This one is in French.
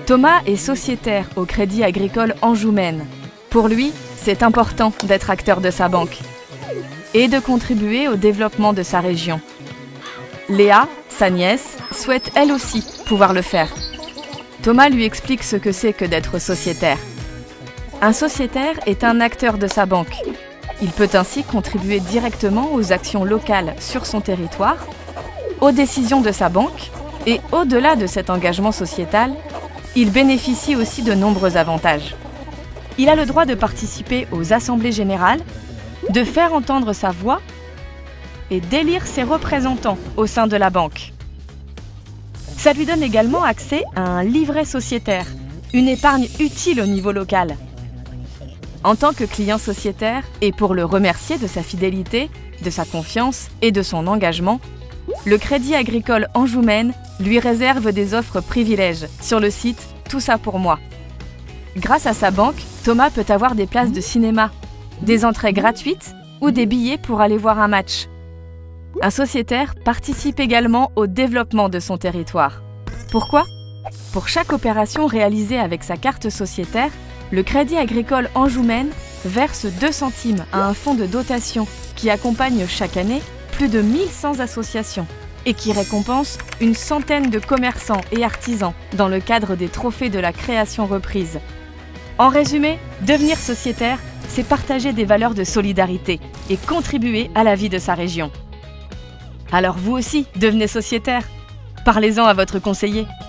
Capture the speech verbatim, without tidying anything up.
Thomas est sociétaire au Crédit Agricole Anjou-Maine. Pour lui, c'est important d'être acteur de sa banque et de contribuer au développement de sa région. Léa, sa nièce, souhaite elle aussi pouvoir le faire. Thomas lui explique ce que c'est que d'être sociétaire. Un sociétaire est un acteur de sa banque. Il peut ainsi contribuer directement aux actions locales sur son territoire, aux décisions de sa banque et au-delà de cet engagement sociétal, il bénéficie aussi de nombreux avantages. Il a le droit de participer aux assemblées générales, de faire entendre sa voix et d'élire ses représentants au sein de la banque. Ça lui donne également accès à un livret sociétaire, une épargne utile au niveau local. En tant que client sociétaire, et pour le remercier de sa fidélité, de sa confiance et de son engagement, le Crédit Agricole Anjou-Maine lui réserve des offres privilèges sur le site Tout ça pour moi. Grâce à sa banque, Thomas peut avoir des places de cinéma, des entrées gratuites ou des billets pour aller voir un match. Un sociétaire participe également au développement de son territoire. Pourquoi ? Pour chaque opération réalisée avec sa carte sociétaire, le Crédit Agricole Anjou-Maine verse deux centimes à un fonds de dotation qui accompagne chaque année plus de mille cent associations et qui récompense une centaine de commerçants et artisans dans le cadre des trophées de la création reprise. En résumé, devenir sociétaire, c'est partager des valeurs de solidarité et contribuer à la vie de sa région. Alors vous aussi, devenez sociétaire. Parlez-en à votre conseiller.